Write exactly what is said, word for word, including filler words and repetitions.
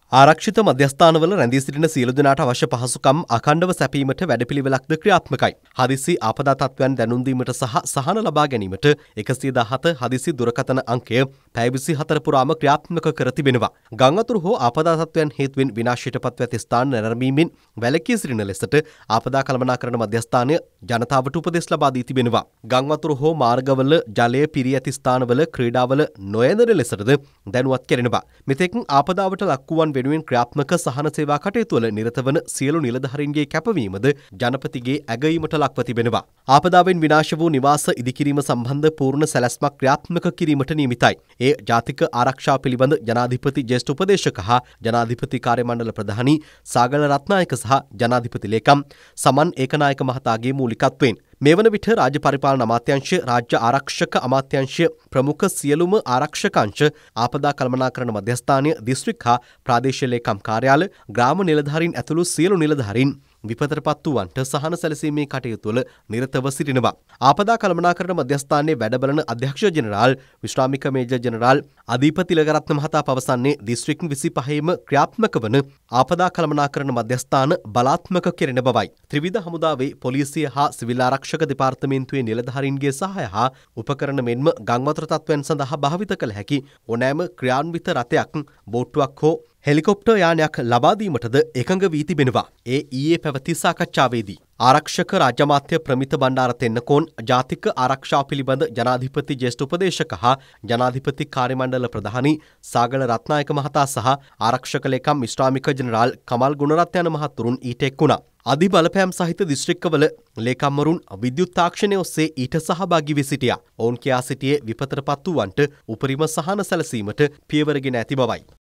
ආරක්ෂිත මධ්‍යස්ථානවල රැඳී සිටින සියලු දෙනාට අවශ්‍ය පහසුකම් අඛණ්ඩව සැපීමට වැඩපිළිවෙලක්ද ක්‍රියාත්මකයි. හදිසි ආපදා තත්ත්වයන් දැනුම් දීමට සහ සහන ලබා ගැනීමට එකසිය දහසට හදිසි දුරකථන අංකය පැය විසිහතර පුරාම ක්‍රියාත්මක කර තිබෙනවා. ගං වතුර හෝ ආපදා තත්ත්වයන් හේතුවෙන් විනාශයට පත්ව ඇති ස්ථාන නැරඹීමෙන් වැළකී සිටින ලෙසට ආපදා කළමනාකරණ මධ්‍යස්ථානය ජනතාවට උපදෙස් ලබා දී තිබෙනවා. ගං වතුර හෝ මාර්ගවල ජලය පිරී ඇති ස්ථානවල ක්‍රීඩාවල නොයැදෙන ලෙසටද දැනුවත් කෙරෙනවා. මෙතෙක් ආපදාවට ලක්වුවන් වෙනුවෙන් ක්‍රියාත්මක සහන සේවා කටයුතු වල නිරත වන සියලු නිලධාරීන්ගේ කැපවීමද ජනපතිගේ ඇගයීමට ලක්ව තිබෙනවා. ආපදාවෙන් විනාශ වූ නිවාස ඉදිකිරීම සම්බන්ධ පූර්ණ සැලැස්මක් ක්‍රියාත්මක කිරීමට නියමිතයි. ඒ ජාතික ආරක්ෂාව පිළිබඳ ජනාධිපති ජ්‍යෙෂ්ඨ උපදේශක හා ජනාධිපති කාර්ය මණ්ඩල ප්‍රධානී සාගල රත්නායක සහ ජනාධිපති ලේකම් සමන් ඒකනායක මහතාගේ මූලිකත්වයෙන් මේ වන විට රාජ්‍ය පරිපාලන අමාත්‍යාංශ, රාජ්‍ය ආරක්ෂක අමාත්‍යාංශ ප්‍රමුඛ සියලුම ආරක්ෂකාංශ, ආපදා කළමනාකරණ මධ්‍යස්ථානය, දිස්ත්‍රික් හා ප්‍රාදේශීය ලේකම් කාර්යාල, ග්‍රාම නිලධාරීන් ඇතුළු සියලු නිලධාරීන් විපතටපත් වූවන්ට සහන සැලසීමේ කටයුතු වල නිරතව සිටිනවා. ආපදා කළමනාකරණ මධ්‍යස්ථානයේ වැඩබලන අධ්‍යක්ෂ ජෙනරාල් විශ්‍රාමික මේජර් ජෙනරාල් අදීපති තිලකරත්න මහතා පවසන්නේ දිස්ත්‍රික් විසිපහේම ක්‍රියාත්මක වන ආපදා කළමනාකරණ මධ්‍යස්ථාන බලාත්මක කෙරෙන බවයි. ත්‍රිවිධ හමුදාවේ පොලිසිය හා සිවිල් ආරක්ෂක දෙපාර්තමේන්තුවේ නිලධාරීන්ගේ සහාය හා උපකරණ මෙන්ම ගං වතුර තත්ත්වයන් සඳහා භාවිත කළ හැකි ඕනෑම ක්‍රියාන්විත රථයක්, බෝට්ටුවක් හෝ හෙලිකොප්ටර් යානයක් ලබා දීමටද එකඟ වී තිබෙනවා. ඒ ඊයේ පැවති සාකච්ඡාවේදී ආරක්ෂක රාජ්‍ය අමාත්‍ය ප්‍රමිත බණ්ඩාර තෙන්නකෝන්, ජාතික ආරක්ෂාව පිළිබඳ ජනාධිපති ජ්‍යෙෂ්ඨ උපදේශක හා ජනාධිපති කාර්ය මණ්ඩල ප්‍රධානී සාගල රත්නායක මහතා සහ ආරක්ෂක ලේකම් විශ්‍රාමික ජෙනරාල් කමල් ගුණරත්න යන මහතුරුන් ඊට එක් වුණා. අධි බලපෑම් සහිත දිස්ත්‍රික්කවල ලේකම්වරුන් විද්‍යුත් තාක්ෂණය ඔස්සේ ඊට සහභාගී වී සිටියා. ඔවුන් කියා සිටියේ විපතටපත් වූවන්ට උපරිම සහන සැලසීමට පියවරගෙන ඇති බවයි.